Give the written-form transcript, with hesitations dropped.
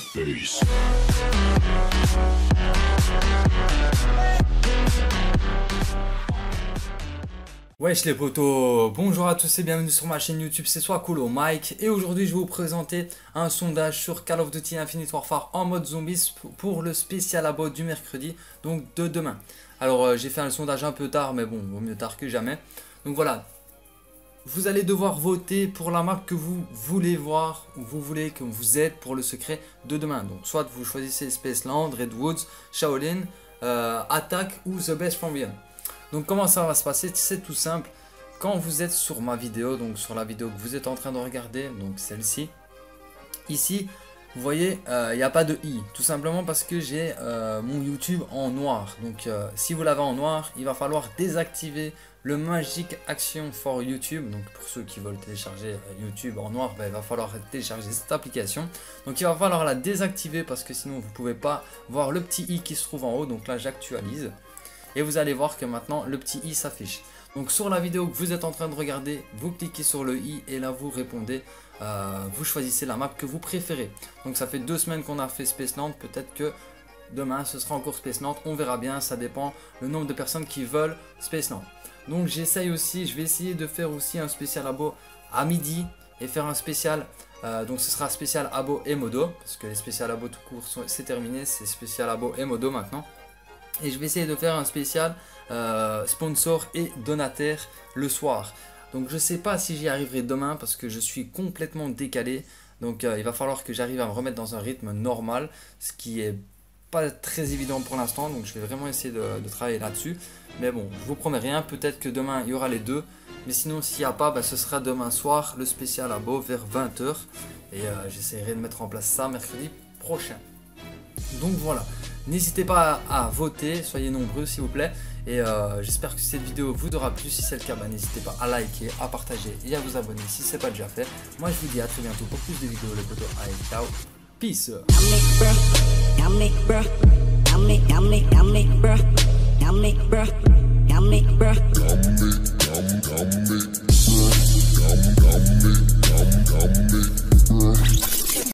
face. Wesh les potos, bonjour à tous et bienvenue sur ma chaîne YouTube, c'est Swakolo Mike et aujourd'hui je vais vous présenter un sondage sur Call of Duty Infinite Warfare en mode zombies pour le spécial abo du mercredi, donc de demain. Alors j'ai fait un sondage un peu tard mais bon, vaut mieux tard que jamais. Donc voilà, vous allez devoir voter pour la map que vous voulez voir ou vous voulez que vous êtes pour le secret de demain. Donc soit vous choisissez Spaceland, Redwoods, Shaolin, Attack ou The Best from Beyond. Donc comment ça va se passer? C'est tout simple. Quand vous êtes sur ma vidéo, donc sur la vidéo que vous êtes en train de regarder, donc celle-ci, ici, vous voyez, il n'y a pas de i. Tout simplement parce que j'ai mon YouTube en noir. Donc si vous l'avez en noir, il va falloir désactiver le Magic Action for YouTube. Donc pour ceux qui veulent télécharger YouTube en noir, ben, il va falloir télécharger cette application. Donc il va falloir la désactiver parce que sinon vous ne pouvez pas voir le petit i qui se trouve en haut. Donc là j'actualise. Et vous allez voir que maintenant le petit i s'affiche. Donc sur la vidéo que vous êtes en train de regarder, vous cliquez sur le i et là vous répondez, vous choisissez la map que vous préférez. Donc ça fait 2 semaines qu'on a fait Spaceland, peut-être que demain ce sera encore Spaceland, on verra bien, ça dépend le nombre de personnes qui veulent Spaceland. Donc j'essaye aussi, je vais essayer de faire aussi un spécial abo à midi et faire un spécial, donc ce sera spécial abo et modo, parce que les spécial abo tout court c'est terminé, c'est spécial abo et modo maintenant. Et je vais essayer de faire un spécial sponsor et donataire le soir. Donc je ne sais pas si j'y arriverai demain parce que je suis complètement décalé. Donc il va falloir que j'arrive à me remettre dans un rythme normal. Ce qui est pas très évident pour l'instant. Donc je vais vraiment essayer de travailler là-dessus. Mais bon, je vous promets rien. Peut-être que demain il y aura les deux. Mais sinon s'il n'y a pas, bah, ce sera demain soir le spécial abo vers 20 h. Et j'essaierai de mettre en place ça mercredi prochain. Donc voilà, n'hésitez pas à voter, soyez nombreux s'il vous plaît. Et j'espère que cette vidéo vous aura plu. Si c'est le cas, bah, n'hésitez pas à liker, à partager et à vous abonner si ce n'est pas déjà fait. Moi je vous dis à très bientôt pour plus de vidéos les potos. Allez, ciao, peace.